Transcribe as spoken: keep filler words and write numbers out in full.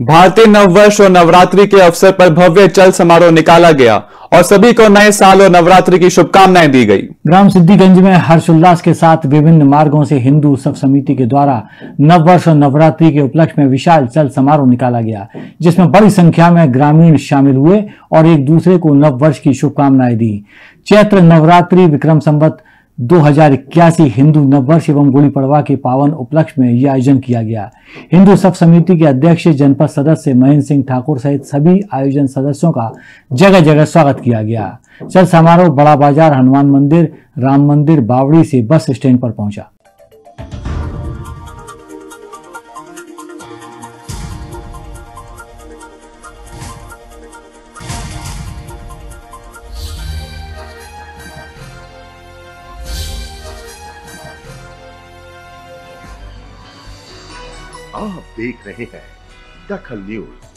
भारतीय नववर्ष और नवरात्रि के अवसर पर भव्य चल समारोह निकाला गया और सभी को नए साल और नवरात्रि की शुभकामनाएं दी गई। ग्राम सिद्धिगंज में हर्षोल्लास के साथ विभिन्न मार्गों से हिंदू उत्सव समिति के द्वारा नववर्ष और नवरात्रि के उपलक्ष्य में विशाल चल समारोह निकाला गया, जिसमें बड़ी संख्या में ग्रामीण शामिल हुए और एक दूसरे को नववर्ष की शुभकामनाएं दी। चैत्र नवरात्रि विक्रम संवत दो हजार इक्यासी हिंदू नववर्ष एवं गुड़ी पड़वा के पावन उपलक्ष्य में यह आयोजन किया गया। हिंदू उत्सव समिति के अध्यक्ष जनपद सदस्य महेंद्र सिंह ठाकुर सहित सभी आयोजन सदस्यों का जगह जगह स्वागत किया गया। चल समारोह बड़ा बाजार, हनुमान मंदिर, राम मंदिर, बावड़ी से बस स्टैंड पर पहुंचा। आप देख रहे हैं दखल न्यूज।